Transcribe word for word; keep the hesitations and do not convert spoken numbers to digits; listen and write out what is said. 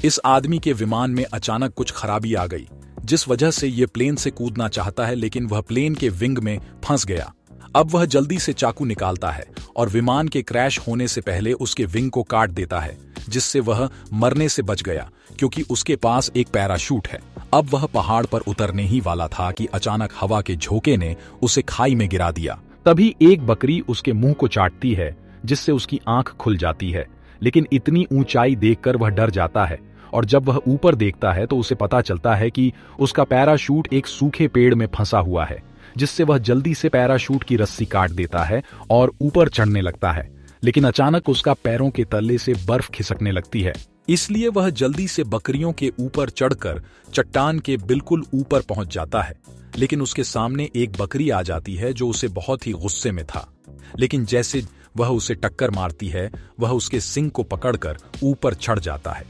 इस आदमी के विमान में अचानक कुछ खराबी आ गई, जिस वजह से ये प्लेन से कूदना चाहता है, लेकिन वह प्लेन के विंग में फंस गया। अब वह जल्दी से चाकू निकालता है और विमान के क्रैश होने से पहले उसके विंग को काट देता है, जिससे वह मरने से बच गया क्योंकि उसके पास एक पैराशूट है। अब वह पहाड़ पर उतरने ही वाला था कि अचानक हवा के झोंके ने उसे खाई में गिरा दिया। तभी एक बकरी उसके मुंह को चाटती है, जिससे उसकी आंख खुल जाती है, लेकिन इतनी ऊंचाई देखकर वह डर जाता है और जब वह ऊपर देखता है तो उसे पता चलता है कि उसका पैराशूट एक सूखे पेड़ में फंसा हुआ है, जिससे वह जल्दी से पैराशूट की रस्सी काट देता है और ऊपर चढ़ने लगता है। लेकिन अचानक उसका पैरों के तले से बर्फ खिसकने लगती है, इसलिए वह जल्दी से बकरियों के ऊपर चढ़कर चट्टान के बिल्कुल ऊपर पहुंच जाता है। लेकिन उसके सामने एक बकरी आ जाती है जो उसे बहुत ही गुस्से में था, लेकिन जैसे वह उसे टक्कर मारती है, वह उसके सींग को पकड़कर ऊपर चढ़ जाता है।